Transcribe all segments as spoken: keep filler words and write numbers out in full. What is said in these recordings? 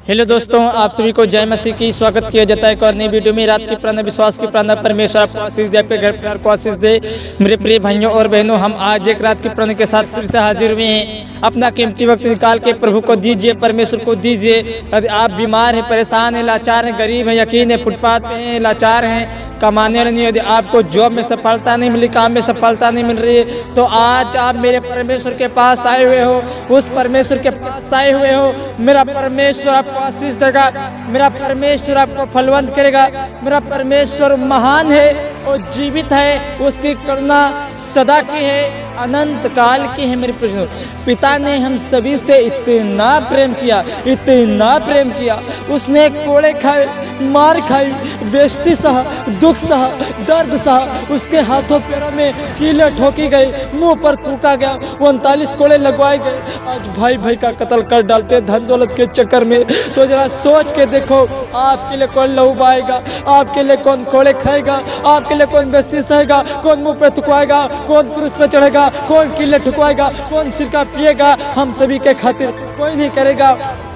Hello दोस्तों, आप सभी को जय मसीह की स्वागत किया जाता है एक और नई वीडियो में। रात की प्रार्थना, विश्वास की प्रार्थना, परमेश्वर आपको आशीष दे, आपके घर परिवार को आशीष दे। मेरे प्रिय भाइयों और बहनों, हम आज एक रात की प्रार्थना के साथ फिर से हाजिर हुए हैं। अपना कीमती वक्त निकाल के प्रभु को दीजिए, परमेश्वर को दीजिए। यदि आप बीमार हैं, परेशान हैं, लाचार हैं, गरीब हैं, यकीन है फुटपाथ पे हैं, लाचार हैं, कमाने वाले नहीं, यदि आपको जॉब में सफलता नहीं मिली, काम में सफलता नहीं मिल रही है, तो आज आप मेरे परमेश्वर के पास आए हुए हो, उस परमेश्वर के पास आए हुए हो। मेरा परमेश्वर आपको आशीष देगा, मेरा परमेश्वर आपको फलवंत करेगा। मेरा परमेश्वर महान है और जीवित है, उसकी करुणा सदा की है, अनंत काल की है। मेरे पिता ने हम सभी से इतना प्रेम किया, इतना प्रेम किया, उसने कोड़े खाए, मार खाई, बेइज्जती सहा, दुख सहा, दर्द सहा, उसके हाथों पैरों में कीले ठोकी गई, मुंह पर थूका गया, उनतालीस कोड़े लगवाए गए। आज भाई भाई का कत्ल कर डालते धन दौलत के चक्कर में। तो जरा सोच के देखो, आपके लिए कौन लहू बहाएगा, आपके लिए कौन कोड़े खाएगा, आपके लिए कौन बेइज्जती सहेगा, कौन मुंह पे थुकवाएगा, कौन क्रूस पे चढ़ेगा, कौन कीले ठुकवाएगा, कौन सिरका पिएगा। हम सभी के खातिर कोई नहीं करेगा।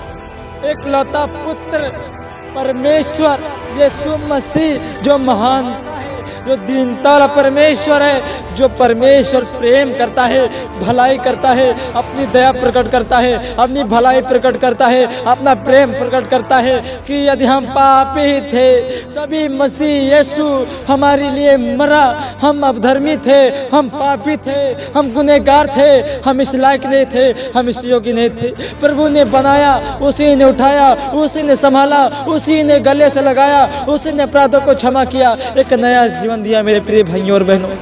एक लौता पुत्र परमेश्वर यीशु मसीह, जो महान, जो दीनता वाला परमेश्वर है, जो परमेश्वर प्रेम करता है, भलाई करता है, अपनी दया प्रकट करता है, अपनी भलाई प्रकट करता है, अपना प्रेम प्रकट करता है कि यदि हम पापी थे तभी मसीह यीशु हमारे लिए मरा। हम अधर्मी थे, हम पापी थे, हम गुनहगार थे, हम इस लायक नहीं थे, हम इस योग्य नहीं थे। प्रभु ने बनाया, उसी ने उठाया, उसी ने संभाला, उसी ने गले से लगाया, उसी ने अपराधों को क्षमा किया, एक नया जीवन दिया। मेरे प्रिय भाइयों और बहनों,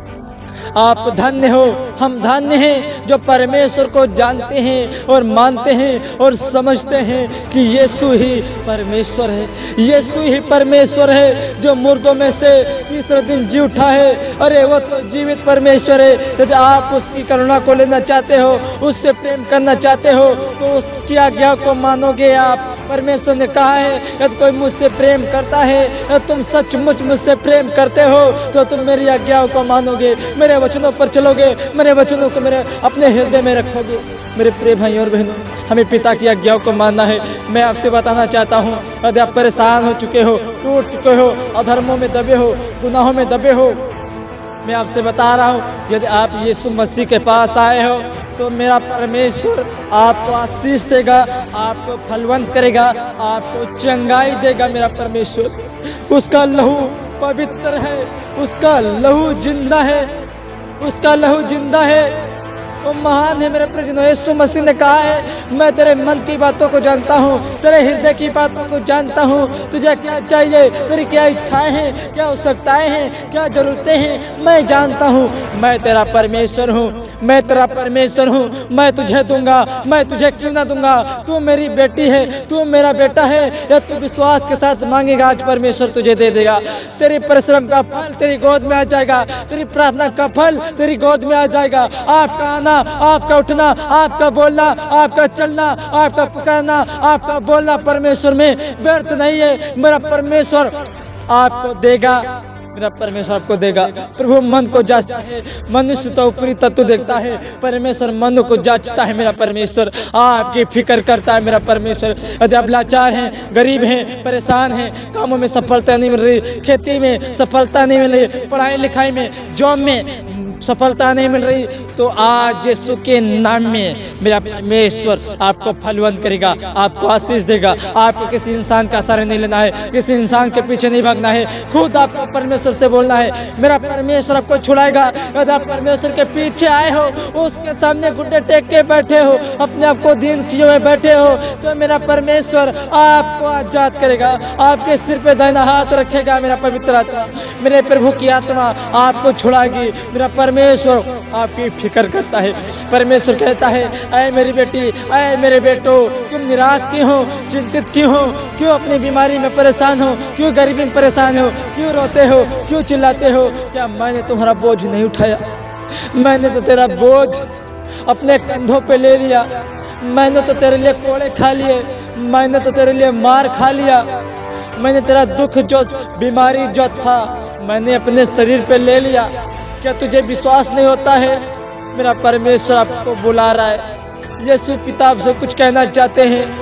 आप धन्य हो, हम धन्य हैं जो परमेश्वर को जानते हैं और मानते हैं और समझते हैं कि यीशु ही परमेश्वर है। यीशु ही परमेश्वर है जो मुर्दों में से तीसरे दिन जी उठा है। अरे वो तो जीवित परमेश्वर है। यदि आप उसकी करुणा को लेना चाहते हो, उससे प्रेम करना चाहते हो, तो उसकी आज्ञा को मानोगे आप। परमेश्वर ने कहा है, यदि कोई मुझसे प्रेम करता है, यदि तुम सचमुच मुझसे प्रेम करते हो, तो तुम मेरी आज्ञाओं को मानोगे, मेरे वचनों पर चलोगे, मेरे वचनों को मेरे अपने हृदय में रखोगे। मेरे प्रिय भाई और बहनों, हमें पिता की आज्ञाओं को मानना है। मैं आपसे बताना चाहता हूँ, यदि आप परेशान हो चुके हो, टूट चुके हो, अधर्मों में दबे हो, गुनाहों में दबे हो, मैं आपसे बता रहा हूँ, यदि आप यीशु मसीह के पास आए हो तो मेरा परमेश्वर आपको आशीष देगा, आपको फलवंत करेगा, आपको चंगाई देगा। मेरा परमेश्वर, उसका लहू पवित्र है, उसका लहू जिंदा है, उसका लहू जिंदा है, वो महान है। मेरे प्रियजनों, यीशु मसीह ने कहा है, मैं तेरे मन की बातों को जानता हूँ, तेरे हृदय की बातों को जानता हूँ, तुझे क्या चाहिए, तेरी क्या इच्छाएं हैं, क्या आवश्यकताएं हैं, क्या जरूरतें हैं, मैं जानता हूँ। मैं तेरा परमेश्वर हूँ, मैं तेरा परमेश्वर हूँ, मैं तुझे दूंगा, मैं तुझे क्यों ना दूंगा। तू मेरी बेटी है, तू मेरा बेटा है। या तू विश्वास के साथ मांगेगा, आज परमेश्वर तुझे दे देगा। तेरे परिश्रम का फल तेरी गोद में आ जाएगा, तेरी प्रार्थना का फल तेरी गोद में आ जाएगा। आपका आना, आपका उठना, आपका बोलना, आपका चलना, आपका पुकारना, आपका बोलना परमेश्वर में व्यर्थ नहीं है। मेरा परमेश्वर आपको देगा, मेरा परमेश्वर आपको देगा। प्रभु मन को जांचता है, मनुष्य तो ऊपरी तत्व देखता है, परमेश्वर मन को जांचता है। मेरा परमेश्वर आपकी फिक्र करता है। मेरा परमेश्वर, यदि आप लाचार हैं, गरीब हैं, परेशान हैं, कामों में सफलता नहीं मिल रही, खेती में सफलता नहीं मिल रही, पढ़ाई लिखाई में, जॉब में सफलता नहीं मिल रही, तो आज यीशु के नाम में मेरा परमेश्वर आपको फलवंत करेगा, आपको आशीष देगा। आपको किसी इंसान का सहारा नहीं लेना है, किसी इंसान के पीछे नहीं भागना है, खुद आपको परमेश्वर से बोलना है। मेरा परमेश्वर आपको छुड़ाएगा। यदि आप परमेश्वर के पीछे आए हो, उसके सामने घुटने टेक के बैठे हो, अपने आप को दीन किए हुए बैठे हो, तो मेरा परमेश्वर आपको आजाद करेगा, आपके सिर पे दाहिना हाथ रखेगा। मेरा पवित्र आत्मा, मेरे प्रभु की आत्मा आपको छुड़ाएगी। मेरा परमेश्वर आपकी फिक्र करता है। परमेश्वर कहता है, ऐ मेरी बेटी, ऐ मेरे बेटो, तुम निराश क्यों हो, चिंतित क्यों हो, क्यों अपनी बीमारी में परेशान हो, क्यों गरीबी में परेशान हो, क्यों रोते हो, क्यों चिल्लाते हो। क्या मैंने तुम्हारा बोझ नहीं उठाया? मैंने तो तेरा बोझ अपने कंधों पे ले लिया। मैंने तो तेरे लिए कोड़े खा लिए, मैंने तो तेरे लिए मार खा लिया। मैंने तेरा दुख जो बीमारी जो था, मैंने अपने शरीर पे ले लिया। क्या तुझे विश्वास नहीं होता है? मेरा परमेश्वर आपको बुला रहा है। यीशु पिता आपसे कुछ कहना चाहते हैं।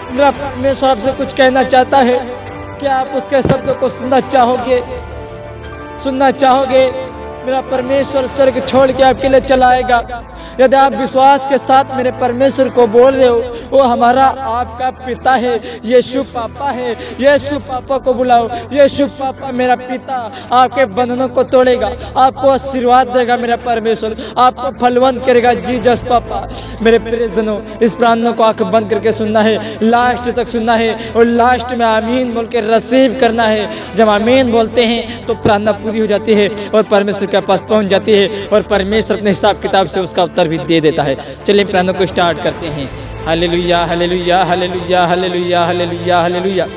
मेरा परमेश्वर आपसे कुछ कहना चाहता है। क्या आप उसके शब्द को सुनना चाहोगे? सुनना चाहोगे? मेरा परमेश्वर स्वर्ग छोड़ के आपके लिए चला आएगा। यदि आप विश्वास के साथ मेरे परमेश्वर को बोल रहे हो, वो हमारा आपका पिता है, यीशु पापा है। यीशु पापा को बुलाओ। यीशु पापा मेरा पिता आपके बंधनों को तोड़ेगा, आपको आशीर्वाद देगा। मेरा परमेश्वर आपको फलवंत करेगा। जीसस पापा। मेरे प्रियजनों, इस प्रार्थना को आंख बंद करके सुनना है, लास्ट तक सुनना है और लास्ट में आमीन बोल के रिसीव करना है। जब आमीन बोलते हैं तो प्रार्थना पूरी हो जाती है और परमेश्वर के पास पहुंच जाती है और परमेश्वर अपने हिसाब किताब से उसका उत्तर भी दे देता है। चलिए प्रार्थना को स्टार्ट करते हैं। Hallelujah, hallelujah, hallelujah, hallelujah, hallelujah, hallelujah.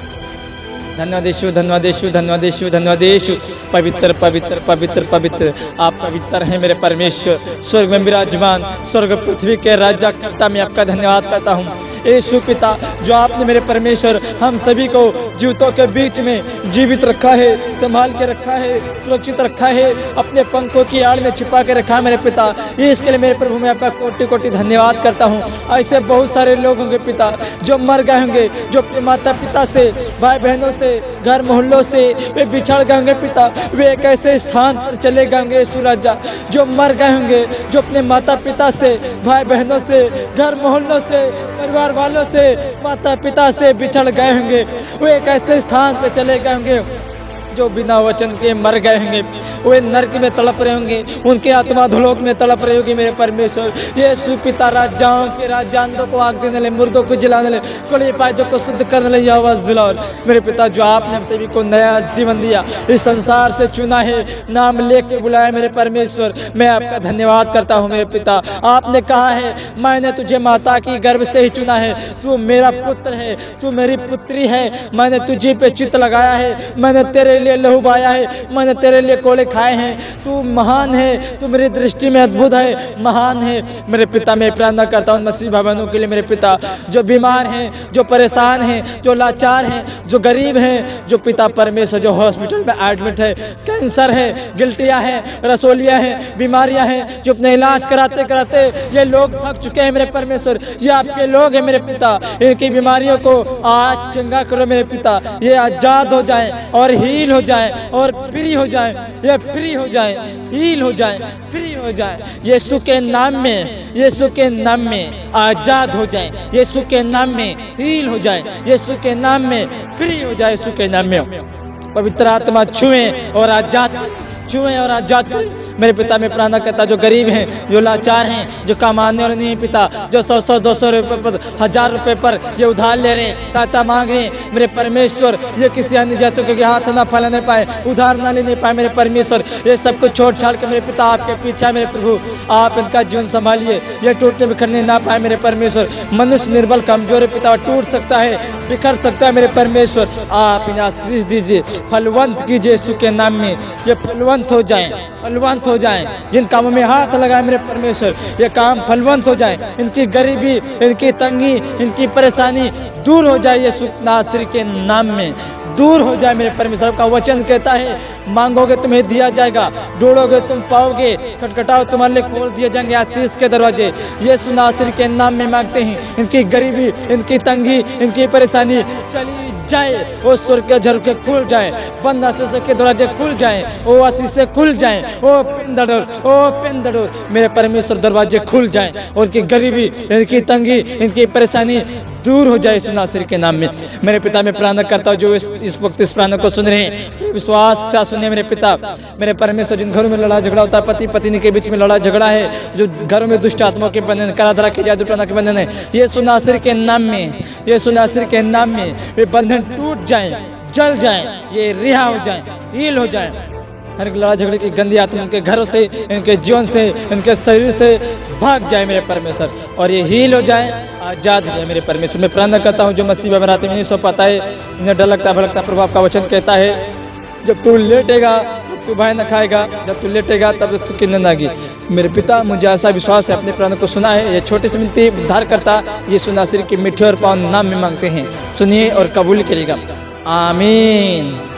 धन्यवाद यीशु, धन्यवाद यीशु, धन्यवाद यीशु, धन्यवाद यीशु। पवित्र पवित्र पवित्र पवित्र आप पवित्र हैं मेरे परमेश्वर। स्वर्ग में विराजमान, स्वर्ग पृथ्वी के राजा करता मैं आपका धन्यवाद करता हूँ यीशु पिता, जो आपने मेरे परमेश्वर हम सभी को जीवितों के बीच में जीवित रखा है, संभाल के रखा है, सुरक्षित रखा है, अपने पंखों की आड़ में छिपा के रखा है मेरे पिता। इसके लिए मेरे प्रभु मैं आपका कोटि कोटि धन्यवाद करता हूँ। ऐसे बहुत सारे लोग होंगे पिता जो मर गए होंगे, जो अपने माता पिता से, भाई बहनों से, घर मोहल्लों से वे बिछड़ गए होंगे पिता। वे एक ऐसे स्थान पर चले गए होंगे यीशु राजा, जो मर गए होंगे, जो अपने माता पिता से, भाई बहनों से, घर मोहल्लों से, परिवार वालों से, माता पिता से बिछड़ गए होंगे। वो एक ऐसे स्थान पे चले गए होंगे जो बिना वचन के मर गए होंगे। वे नरक में तड़प रहे होंगे, उनकी आत्मा धुलोक में तड़प रही होगी मेरे परमेश्वर। यीशु पिता, राजाओं के राजा, अंधों को आग देने ले, मुर्दों को जिलाने ले, कोड़े पायजों को शुद्ध करने ले आवाज जुलाओ मेरे पिता। जो आपने हम सभी को नया जीवन दिया, इस संसार से चुना है, नाम लेके बुलाया मेरे परमेश्वर, मैं आपका धन्यवाद करता हूँ मेरे पिता। आपने कहा है मैंने तुझे माता की गर्भ से ही चुना है, तू मेरा पुत्र है, तू मेरी पुत्री है। मैंने तुझे पे चित्त लगाया है, मैंने तेरे लिए लहू बहाया है, मैंने तेरे लिए कोड़े खाए हैं। तू महान है, तू मेरी दृष्टि में अद्भुत है, महान है मेरे पिता। मैं प्रार्थना करता हूँ मसीह भाइयों के लिए मेरे पिता, जो बीमार हैं, जो परेशान हैं, जो लाचार हैं, जो गरीब हैं, जो पिता परमेश्वर जो हॉस्पिटल में एडमिट है, कैंसर है, गिल्टियाँ हैं, रसोलियाँ हैं, बीमारियाँ हैं, जो अपने इलाज कराते कराते ये लोग थक चुके हैं मेरे परमेश्वर। ये आपके लोग हैं मेरे पिता, इनकी बीमारियों को आज चंगा करो मेरे पिता। ये आजाद हो जाएं और हील हो जाएं और फ्री हो जाएं, ये फ्री हो जाएं, हील हो जाएं, फ्री हो जाएं। यीशु के नाम में, यीशु के नाम में आजाद हो जाएं, यीशु के नाम में हील हो जाएं, यीशु के नाम में फ्री हो जाए। यीशु के नाम में पवित्र आत्मा छुए और आजाद छुएं और आजाद करें मेरे पिता। मैं प्रार्थना करता जो गरीब हैं, जो लाचार हैं, जो कमाने वाले नहीं पिता, जो सौ सौ दो सौ रुपये पर, हजार रुपए पर ये उधार ले रहे हैं, सहायता मांग रहे हैं मेरे परमेश्वर। ये किसी अन्य जातों के हाथ ना फैलाने पाए, उधार ना लेने पाए मेरे परमेश्वर। ये सब कुछ छोड़ छाड़ के मेरे पिता आपके पीछे मेरे प्रभु, आप इनका जीवन संभालिए, ये टूटने बिखरने ना पाए मेरे परमेश्वर। मनुष्य निर्बल कमजोर है पिता, टूट सकता है, बिखर सकता है मेरे परमेश्वर। आप इन्हें आशीष दीजिए, फलवंत कीजिए यीशु के नाम में। ये फलवंत हो जाएं, फलवंत हो जाएं। जिन कामों में हाथ लगाए मेरे परमेश्वर, ये काम फलवंत हो जाएं। इनकी गरीबी, इनकी तंगी, इनकी परेशानी दूर हो जाए यीशु नासरी के नाम में, दूर हो जाए मेरे परमेश्वर। का वचन कहता है मांगोगे तुम्हें दिया जाएगा, ढूंढोगे तुम पाओगे, खटखटाओ तुम्हारे लिए खोल दिए जाएंगे आशीष के दरवाजे। यीशु नासरी के नाम में मांगते हैं। इनकी गरीबी, इनकी तंगी, इनकी परेशानी चली जाए, वो स्वर्ग के झरोखे खुल जाए, बंद आशीषों के दरवाजे खुल जाए, वो आशीषें खुल जाए, ओ पिंदड़ों, ओ पिंदड़ों मेरे परमेश्वर दरवाजे खुल जाए और इनकी गरीबी, इनकी तंगी, इनकी परेशानी दूर हो जाए यीशु नासरी के नाम में मेरे पिता। मैं प्रार्थना करता हूँ जो इस, इस वक्त इस प्रार्थना को सुन रहे हैं, विश्वास के साथ सुने मेरे पिता। मेरे परमेश्वर, जिन घरों में लड़ाई झगड़ा होता है, पति पत्नी के बीच में लड़ाई झगड़ा है, जो घरों में दुष्ट आत्माओं के बंधन, कराधरा के जादू टोना के बंधन है, यीशु नासरी के नाम में, यीशु नासरी के नाम में वे बंधन टूट जाएं, जल जाएं, ये रिहा हो जाएं, हील हो जाएं। हर लड़ाई झगड़े की गंदी आत्मा इनके घरों से, इनके जीवन से, इनके शरीर से भाग जाए मेरे परमेश्वर, और ये हील हो जाए, आजाद हो जाए मेरे परमेश्वर। मैं प्रार्थना करता हूँ जो मसीह में रात में नहीं सो पाता है, इन्हें डर लगता है, भड़कता है, प्रभाव का वचन कहता है जब तू लेटेगा तू भाई न खाएगा, जब तू लेटेगा तब उसकी नींद आएगी। मेरे पिता, मुझे ऐसा विश्वास है अपने प्राणों को सुना है। ये छोटी सी मिनती उद्धार करता यीशु नासरी के मीठे और पावन नाम में मांगते हैं, सुनिए और कबूल करिएगा, आमीन।